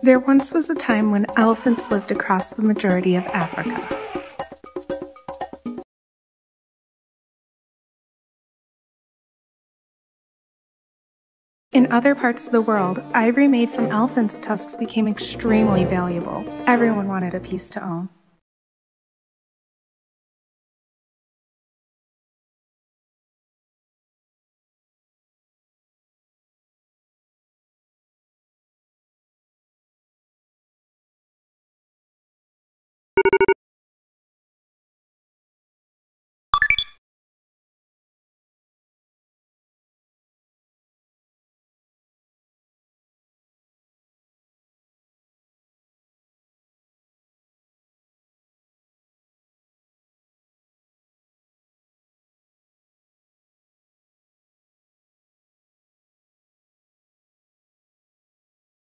There once was a time when elephants lived across the majority of Africa. In other parts of the world, ivory made from elephants' tusks became extremely valuable. Everyone wanted a piece to own.